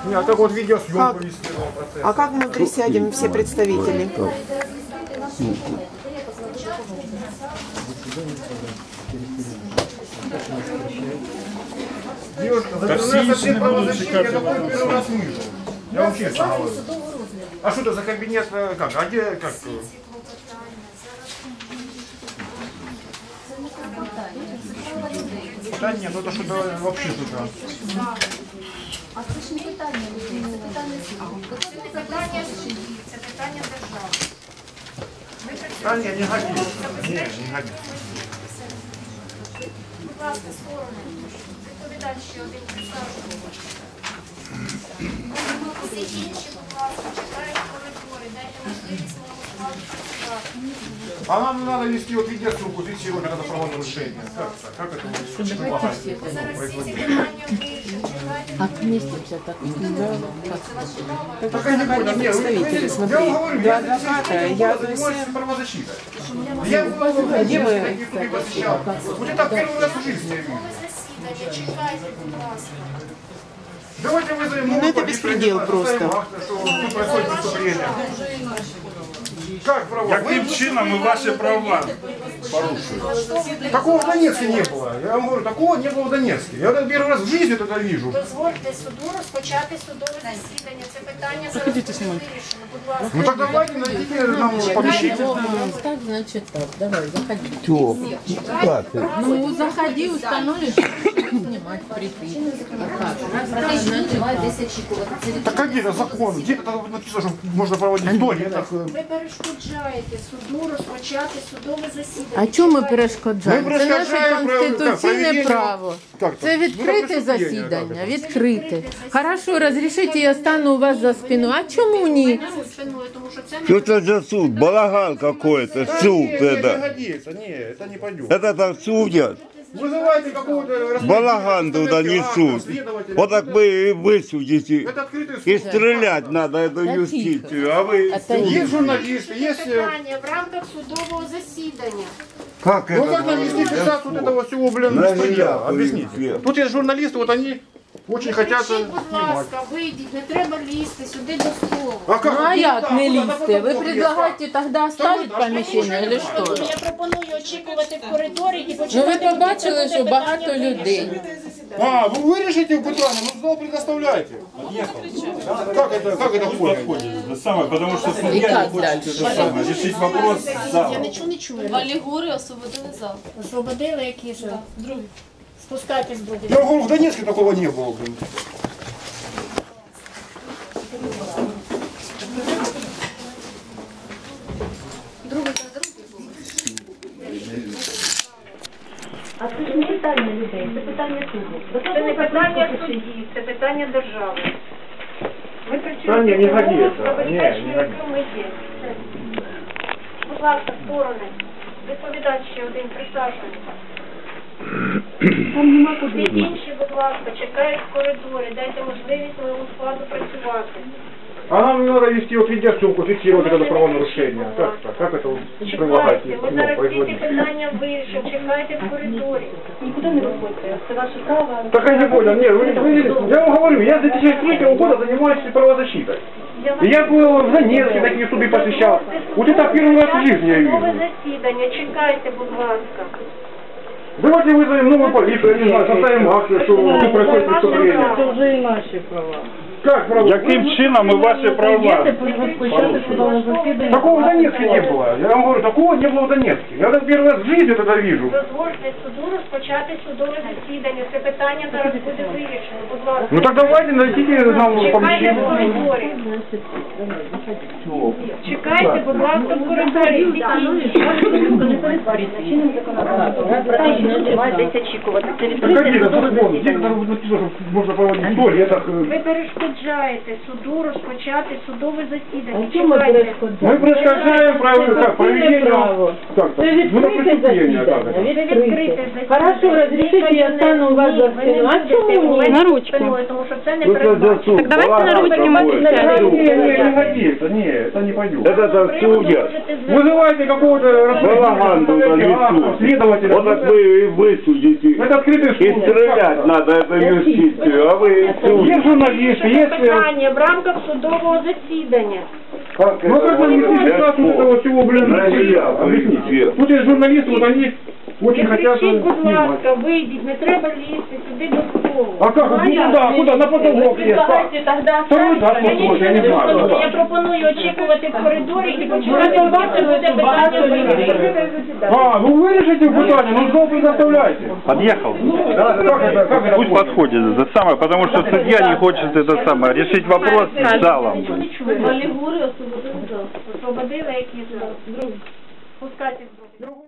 Не, а как вот видеосъемку вести процесс? А как мы присядем, все представители? Девушка, за 15 лет правозащиты я такой первый раз вижу. Я вам честно говорю. А что это за кабинет? Как? А где как? Да нет, ну это что-то вообще что-то. А це ж не питання людей, це питання суду. Це питання судді, це питання держави. Да нет, не годится. Нет, не годится. Будь ласка, сторони. Відповідач ще один присаджує. Всі інші, будь ласка, чекають в коридорі, дайте можливість моєму складу працювати. А нам надо вести вот видеосъемку, фиксировать это правонарушение. Как это предлагать? Зараз всі ці питання вирішать, чекайте. А вместимся так? Так я не понял, нет, Представители, смотри, я вам говорю, два я адвоката, я занимаюсь правозащитой. Я где мы посещал? Вот это первый раз в жизни я вижу. Засідання, чекайте, будь ласка. Давайте вызовем Ну, это беспредел просто. Что тут происходит преступление. Как права? Яким чином ми ваші права порушуємо? Такого в Донецке не было. Я вам говорю, такого не было в Донецке. Я вот первый раз в жизни это вижу. Дозвольте суду розпочати судове засідання. Це питання зараз буде вирішено. Будь ласка. Ну так давайте найдите нам помещение. Так, значит так, давай, заходи. Чего? Как ты? Ну, заходи, установишь, снимать припись. Так а где это закон? Где это написано, что можно проводить в доме? Ви перешкоджаєте суду розпочати судове засідання. А чому ми Ми перешкоджаємо? Це наше перешкоджаємо конституційне проведення- право. Как Це так? відкрите Ну, так, засідання, як відкрите. Хорошо, розрішите, я стану у вас за спину. А чому ні? Тому що це Что это за суд? Балаган какой-то, суд Не, не это. годится, не, это не пойдет. Это так судят. Вызывайте какого-то... Балаган туда несут. Вот так вы и высудите. Это открытый суд. И стрелять надо эту юстицию, а вы... Есть журналисты, есть... питання в рамках судового засідання. Как Ну как это? навести фиксацию вот этого всего, блин, На беспредела? меня Объясните. привет. Тут есть журналисты, вот они очень хотят Кричіть, будь снимать. ласка, вийдіть, не треба лізти сюди до столу. как? Ну а як не Куда? лізти? Ви Куда? предлагаєте тоді оставити Та ви- поміщення, чи що? Я пропоную очікувати в коридорі і Ну почекати. ви побачили, поки що буде багато питання людей. А, вы решите питание, ну зал предоставляйте. Как это входит? Самое, потому что І судья як не хочет дальше? это самое, решить вопрос вирішено. Я залом. нічого не чую. Валігури освободили зал. Освободили які ж? Другий. Спускайтесь, другий. Я говорю, в Донецке такого не было, блин. А це ж не питання людей, це питання суду. Це не питання судді, це питання держави. Ми Та ні, не працюємо годиться. забезпечення Ні, не годиться. окремої діяльності. Будь ласка, сторони. Відповідач ще один присаджується. Всі інші, будь ласка, чекають в коридорі. Дайте можливість моєму складу працювати. А нам надо вести вот видеосъемку, фиксировать это правонарушение. Как это предлагать? Чекайте, ми зараз всі ці питання вирішимо. Чекайте в коридорі. Нікуди не виходьте. Це ваше право. Так я не понял, нет, я вам говорю, я с 2003 года занимаюсь правозащитой. И я был в Донецке, такие суды посещал. Вот это первый раз в жизни я Нове вижу. засідання. Чекайте, будь ласка. Давайте вызовем новую полицию, я не знаю, составим акцию, что тут происходит преступление. Це вже і наші права. Как права? Яким чином ми ваші права Розпочати судове засідання. Такого в Донецке не было. Я вам говорю, такого не было в Донецке. Я так первый раз в жизни это вижу. Дозвольте суду розпочати судове засідання. Це питання зараз буде вирішено. Будь ласка. Ну так давайте найдите нам Чекайте в помещение. коридорі. Чекайте, будь ласка, в коридорі. Так какие это законы? Где это написано, что можно проводить в доме? Я так... Ви перешкоджаєте суду розпочати судове засідання. Чому ми Чекайте. Мы происхождаем правильно, как, проведение... Как Це так? Ну, відкрите преступление, как засідання. это? Відкрите. Хорошо, розрішите, я стану у вас за спину. А чому ні? На ручки. Тому що це не Что это за передбачено. суд? Балаган какой-то, суд. Не годится, не, это не пойдет. Это так судят. Вызывайте какого-то Балаган туда несут. следователя. Вот так вы и высудите. Это открытый И суд. стрелять надо эту юстицию, а вы Есть судите. журналисты, следствие... питання в рамках судового засідання. Ну, как вы не сейчас вот этого всего, блин, объясните. Тут есть журналисты, вот они очень Не хотят кричіть, будь снимать. ласка, вийдіть, не треба лізти сюди до столу. А как? Ну куда? На потолок есть. Как? Второй этаж посмотрим, я не знаю. Я пропоную очікувати в коридорі і почекати, поки буде питання вирішити. А, ну вырежите питание, ну что вы заставляете? Подъехал. Как это Пусть будет? подходит это самое, потому что судья не хочет это самое решить вопрос с залом. Олігури освободили зал. Освободили якісь друг. Пускайте з боку.